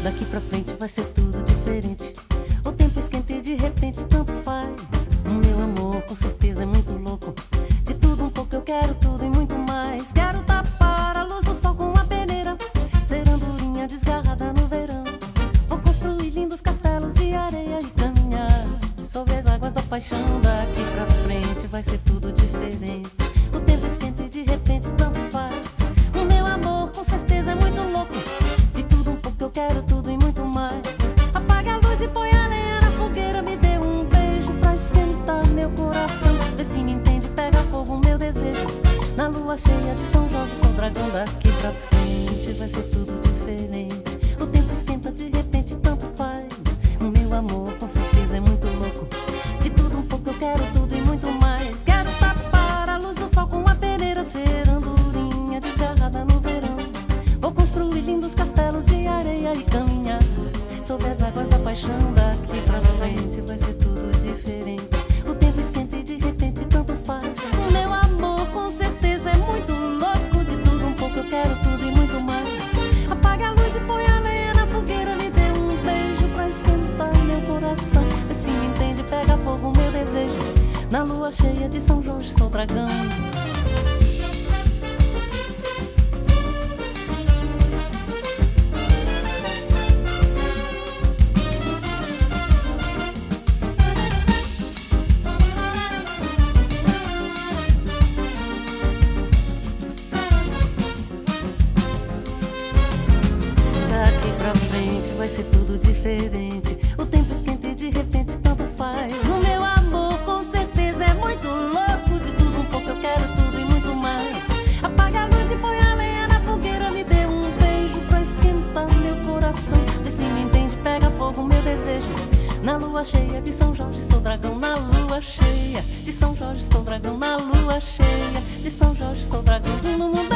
Daqui pra frente vai ser tudo diferente. O tempo esquenta e de repente tanto faz. O meu amor com certeza é muito louco. De tudo um pouco eu quero tudo e muito mais. Quero tapar a luz do sol com a peneira, ser andorinha desgarrada no verão. Vou construir lindos castelos de areia e caminhar sobre as águas da paixão. Daqui pra frente vai ser tudo diferente. O tempo esquenta e de repente tanto faz. O meu amor com certeza é muito louco. De tudo um pouco eu quero tudo e muito mais. Apaga a luz e põe a lenha na fogueira. Me dê um beijo pra esquentar meu coração. Vê se me entende, pega fogo meu desejo. Na lua cheia de São Jorge sou dragão. Daqui pra frente vai ser tudo diferente. O tempo esquenta de repente tanto faz. O meu amor com certeza é muito louco. De tudo um pouco eu quero tudo e muito mais. Quero tapar a luz do sol com a peneira, ser andorinha desgarrada no verão. Vou construir lindos castelos de areia e caminhar sobre as águas da paixão. Daqui pra frente vai ser tudo diferente. O tempo esquenta e de repente tanto faz. O meu amor com certeza é muito louco. De tudo um pouco eu quero tudo e muito mais. Apaga a luz e põe a lenha na fogueira. Me dê um beijo pra esquentar meu coração. Vê se me entende, pega fogo meu desejo. Na lua cheia de São Jorge sou dragão. Vai ser tudo diferente. O tempo esquenta e de repente tanto faz. O meu amor com certeza é muito louco. De tudo um pouco eu quero tudo e muito mais. Apaga a luz e põe a lenha na fogueira. Me dê um beijo pra esquentar meu coração. Vê se me entende, pega fogo meu desejo. Na lua cheia de São Jorge sou dragão. Na lua cheia de São Jorge sou dragão. Na lua cheia de São Jorge sou dragão.